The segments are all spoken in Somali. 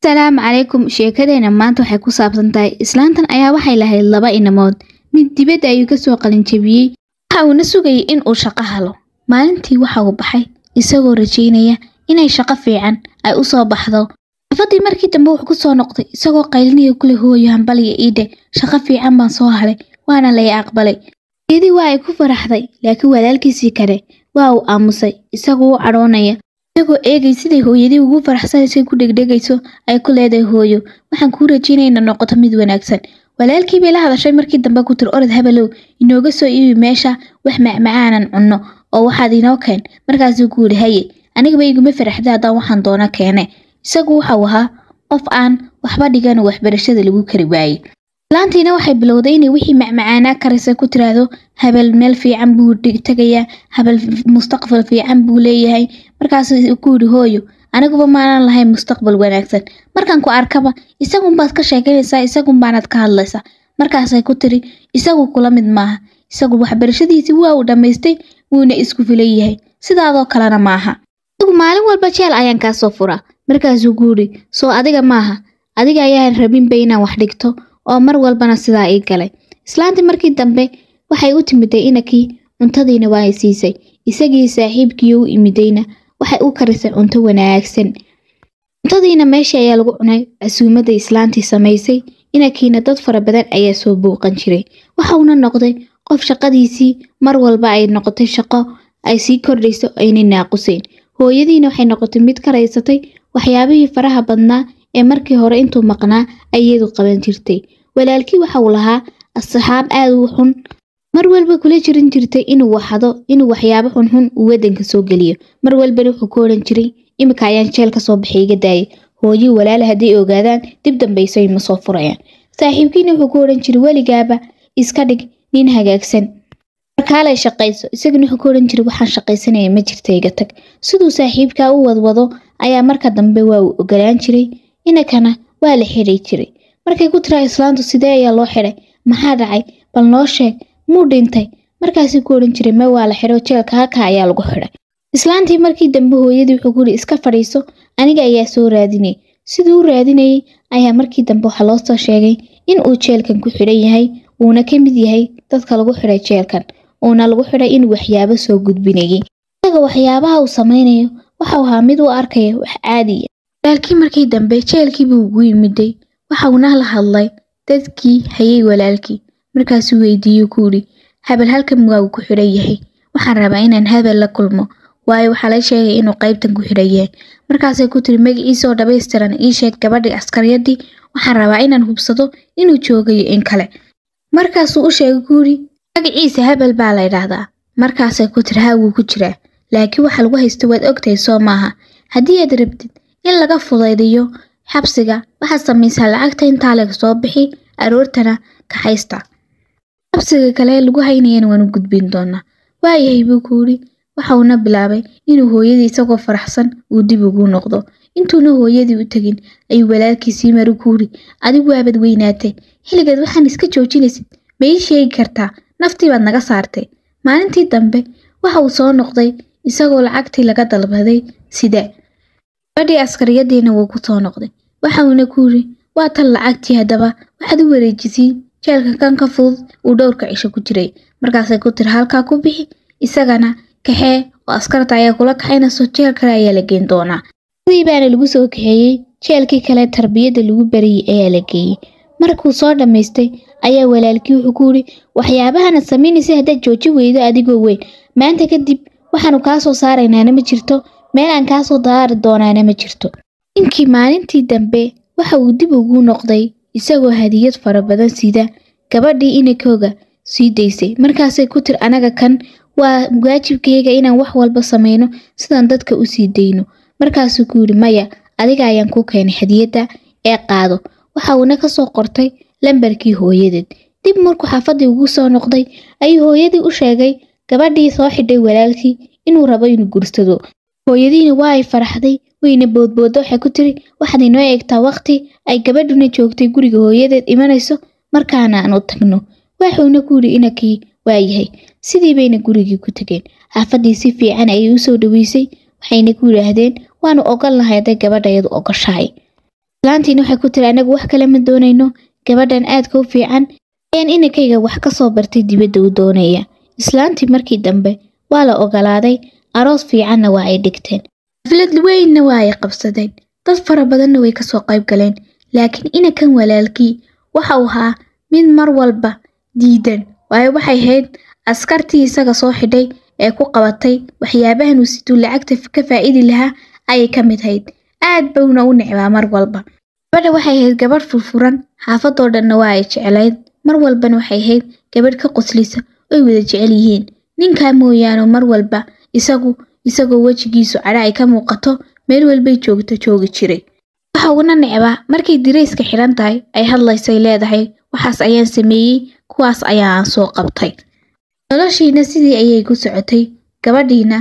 Assalaamu calaykum sheekadeenna maanta waxay ku saabsan tahay islaantan ayaa waxay lahayd laba inamood mid dibadda ayuu ka soo qalin jabiyay waxa uu na sugayay in uu shaqo helo maalintii waxa uu baxay isagoo rajaynaya inay shaqo fiican ay u soo baxdo xafadii markii dambe wuxuu ku soo noqday isagoo qaylinaya kule hooyo hambaliya iide shaqo fiican baan soo helay waana la aqbalay iyadii waa ay ku faraxday laakiin walaalkiisii kale waa uu aamusay isagoo u cadhoonaya isagoo eegay sidii hooyadii ugu faraxsanaysay ku dhegdhegayso ay ku leedahay hooyo waxaan kuu rajaynaynaa noqoto mid wanaagsan walaalkii bay la hadashay markii dambe ku tir orod habalow inooga soo iibi meesha wax macmacaanan cunno oo waxaad inoo keen markaasuu ku yidhi haye anigaba iguma faraxday haddaan waxaan doona keene isagu waxau ahaa qof aan waxba dhigan waxbarashada lagu kari waayey laantiina waxay bilowday inay wixii macmacaanaa karisay ku tiraahdo habal meel fiican buu tagayaa habal mustaqbal fiican buu leeyahay markaasuu ku yidhi hooyo aniguba maanan lahayn mustaqbal wanaagsan markaan ku arkaba isagun baad ka sheeganaysaa isagun baanad ka hadlaysaa markaasay ku tiri isagu kula mid maaha isagu waxbarashadiisii waa uu dhammaystay wuuna isku filan yahay sidaadoo kalena maaha isagu maalin walba jeel ayaan kaa soo furaa markaasuu ku yidhi soo adiga maaha adiga ayaan rabinba inaan wax dhigto oo mar walbana sidaa ii galay islaantii markii dambe waxay u timiday inakii cuntadiina waa ay siisay isagii saaxiibkii u imidayna waxay u karisay cunto wanaagsan cuntadiina meesha ayaa lagu cunay casuumada islaantii samaysay inakiina dad fara badan ayaa soo booqan jiray waxauna noqday qof shaqadiisii mar walba ay noqotay shaqo ay sii kordhayso aynay naaqusayn hooyadiina waxay noqotay mid ka raysatay waxyaabihii faraha badnaa ee markii hore intuu maqnaa ayadu qaban jirtay walaalkii waxa uu lahaa asxaab aad u xun mar walba kula jirin jirtay inuu waxado inuu waxyaabo xun u wadanka soo geliyo mar walba wuxuu ku oran jiray imika ayaan jeel ka soo baxay iga daayay hooyo walaal hadii ogaadaan dib dambeysay ma soo furayaan saaxiibkiina wuxuu ku oran jiray waligaaba iska dhig nin hagaagsan markaalay shaqayso isaguna wuxuu ku oran jiray waxaan shaqaysanaya ma jirta iga tag sidoo saaxiibka u wadwado ayaa marka dambe waa uu ogolaan jiray inakana waa la xiray jiray markay ku tiraa islaantu sidee ayaa loo xiray maxaa dhacay bal noo sheeg muu dhintay markaasuu ku oran jiray ma waa la xiro jeelka halka ayaa lagu xiray islaantii markii dambe hooyadii wuxuu ku yiri iska fadhiiso aniga ayaa soo raadinay sidoo raadinayay ayaa markii dambe waxa loo soo sheegay in uu jeelkan ku xiran yahay uuna ka mid yahay dadka lagu xiray jeelkan uuna lagu xiray in waxyaabo soo gudbinayay isaga waxyaabaha uu samaynayo waxa uu ahaa mid uu arkayo wax caadi ah walaalkii markii dambe jeelkii buu ugu yimiday waxa uu la hadlay dadkii hayay walaalkii markaasuu weydiiyay ku yiri habal halkan waa uu ku xiran yahay waxaan rabaa inaan habal la kulmo waayo waxa la sheegay inuu qaybtan ku xiran yahay markaasay ku tiri magaciisa oo dhameystiran ii sheeg gabadhii askariyadii waxaan rabaa inaan hubsado inuu joogayo in kale markaasuu u sheegay ku yiri magaciisa habal baa la yiraahdaa markaasay ku tiri ha wuu ku jiraa laakiin waxa lagu haysto waad ogtahay soo maaha haddii aad rabtid in laga fudaydiyo xabsiga waxa samaysaa lacagta inta laga soo bixi aroortana ka haysta xabsiga kale lagu haynayeen waan u gudbin doonaa waayahay buu ku yiri waxa uu bilaabay inuu hooyadii isagoo faraxsan uu dib ugu noqdo intuuna hooyadii u tagin ay walaalkiisii maru ku yiri adigu waabad weynaatay xiligeed waxaan iska joojinaysid ma ii sheegi kartaa naftii baad naga saartay maalintii dambe waxa uu soo noqday isagoo lacagtii laga dalbaday sida badii askariyadiina wuu ku soo noqday waxa uu ku yiri waa tan lacagtii hadaba waxaad u wareejisay jeelka kan ka fudud uu dhowrka cisho ku jiray markaasay ku tir halka ku bixi isagana kaxee oo askarta ayaa kula kaxaynayso jeelka ayaa la geyn doonaa sidii baana lagu soo kaxeeyay jeelkii kale tarbiyada lagu bariyay ayaa la geeyay markuu soo dhameystay ayaa walaalkii wuxuu ku yiri waxyaabahana sameynaysa hadda jooji weydo adigoo weyn maanta kadib waxaanu ka soo saaraynaa ma jirto meel aan ka soo daari doonaana ma jirto inkii maalintii dambe waxa uu dib ugu noqday isagoo hadiyad fara badan sida gabadhii inakooga sii daysay markaasay ku tir anaga kan waa waajibkayga inaan wax walba sameeyno sidaan dadka u sii dayno markaasuu ku yiri maya adiga ayaan ku keenay hadiyada ee qaado waxa uu ka soo qortay lambarkii hooyadeed dib markuu xafadii ugu soo noqday ayuu hooyadii u sheegay gabadhii soo xidhay walaalkii inuu rabo inuu guursado hooyadiina waa ay faraxday wayna boodboodo waxay ku tiri waxaad inoo eegtaa waqti ay gabadhuna joogtay guriga hooyadeed imanayso markaana aan u tagno waxuuna ku yiri inakii waayahay sidii bayna gurigii ku tageen xafadii si fiican ay u soo dhaweysay waxayna ku yiraahdeen waanu ogolnahay haday gabadhayadu ogashahay islaantiina waxay ku tiri anagu wax kale ma doonayno gabadhan aadka u fiican ayaan inankayga wax ka soo bartay dibadda u doonaya. Islaantii markii dambe waa la ogolaaday, aroos fiicanna waa ay dhigteen. Xaflad weynna waa ay qabsadeen, dad fara badanna way ka soo qayb galeen. Laakiin inankan walaalkii waxa uu ahaa mid mar walba diidan, waayo waxay ahayd askartii isaga soo xidhay ee ku qabatay waxyaabahan uu siduu lacagta ka faa'iidi lahaa ayay ka mid ahayd. aad bawna u necbaa mar walba. Gabadha waxay ahayd gabadh furfuran, xaafadoo dhanna waa ay jeclayd, mar walbana waxay ahayd gabadh ka qoslisa oo wada jecel yihiin. Ninkaa mooyaane mar walba isagoo wejigiisu cadha ay ka muuqato meel walbay joogi jiray. waxa uuna necbaa markay dirayska xiran tahay ay hadlaysay leedahay waxaas ayaan sameeyey, kuwaas ayaan soo qabtay. noloshiina sidii ayay ku socotay. Gabadhiina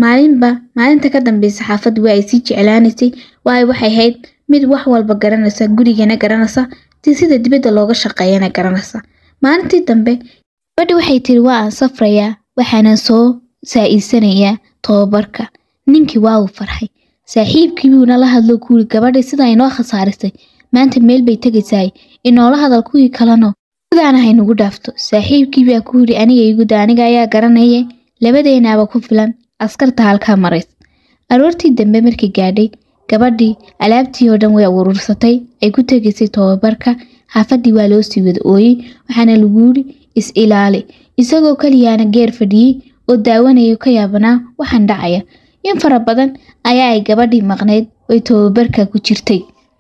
maalinta ka dambaysa xaafaddu waa ay sii jeclaanaysay, waayo waxay ahayd mid wax walba garanaysa, gurigana garanaysa, sida dibadda looga shaqeeyana garanaysa. maalintii dambe gabadhi waxay tiri waa aan safrayaa, waxaanan soo saa'idsanayaa tababarka. ninkii waa uu farxay. saaxiibkii buuna la hadlo ku yiri gabadhi sida inoo khasaarisay, maanta meel bay tegaysaa, inoola hadal kuwii kaleno sidaan ahay nagu dhaafto. saaxiibkii baa ku yiri aniga ayaa garanaya, labadeenaaba ku filan askarta halkaa marays. aroortii dambe markii gaadhay, gabadhii alaabtii oo dhan way urursatay ay ku tegaysay tababarka. xaafaddii waa loo sii wada ooyey, waxaana lagu yiri is ilaali. isagoo kaliyaana geer fadhiyey oo daawanaya ka yaabanaa waxaan dhacaya. in fara badan ayaa ay gabadhii maqnayd oo tababarka ku jirtay.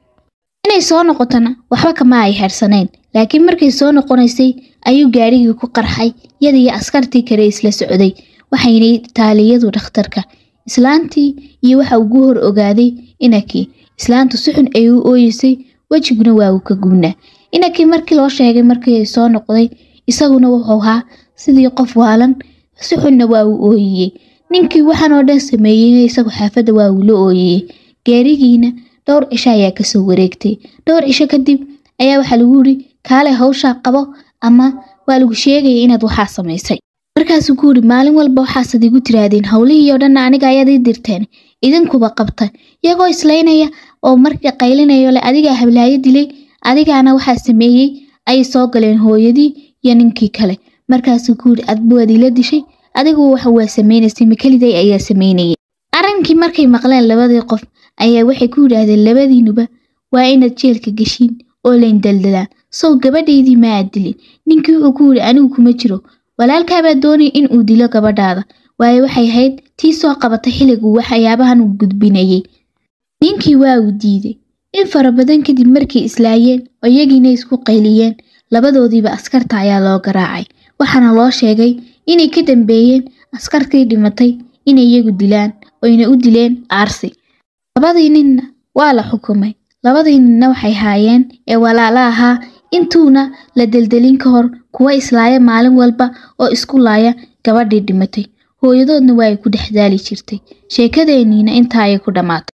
inay soo noqotona waxba kama ay harsanayn, laakiin markay soo noqonaysay ayuu gaarigii ku qarxay iyada iyo askartii kale isla socday. waxayna taaliyadu dhakhtarka. islaantii iyo waxa ugu hor ogaaday inankii. islaantu si xun ay u ooyeysay, wejiguna waa uu ka guunaa. inankii markii loo sheegay markii ay soo noqday, isaguna wuxuu ahaa sidii qof waalan, si xunna waa uu ooyiyey. ninkii waxaan oo dhan sameeyey isagu xaafadda waa uu la ooyiyey. gaarigiina dhowr cisho ayaa ka soo wareegtay. dhowr cisho kadib ayaa waxa lagu yiri kaale hawsha qabo ama waa lagu sheegay inaad waxa samaysay. markaasuu ku yiri maalin walba waxaad igu tiraadeen hawlihii oo dhan aniga ayaad ii dirteen, idinkuba qabta. iyagoo islaynaya oo markii qaylinayo le adiga hablaayo dilay, adigaana waxa sameeyey ay soo galeen hooyadii iyo ninkii kale. markaasuu ku yiri adbu adila dishay, adigu waxa waa sameeynayay makaliday ayaa sameynayay. arrinkii markay maqleen labadii qof ayaa waxay ku yiraahdeen labadiinuba waa inaad jeelka gashiin oo leen daldalaa. soo gabadheedii ma adilin. ninkii wuxuu ku yiri anigu kuma jiro, walaalkaa baa doonay in uu dilo gabadhaada, waayo waxay ahayd tii soo qabatay xilligu waxyaabahan uu gudbinayay. ninkii waa uu diiday. in fara badan kadib markay islaayeen oo iyagiina isku qayliyeen, labadoodiiba askarta ayaa loo garaacay. waxaana loo sheegay inay ka dambeeyeen askartii dhimatay inay iyagu dilaan oo inay u dileen aarsi. labadii ninna waa la xukumay. labadii ninna waxay haayeen ee walaala ahaa intuuna la deldelin ka hor kuwa islaaya maalin walba oo isku laaya gabadhii dhimatay. hooyadoodna waa ay ku dhexdaali jirtay. sheekadeeniina intaa ay ku dhamaatay.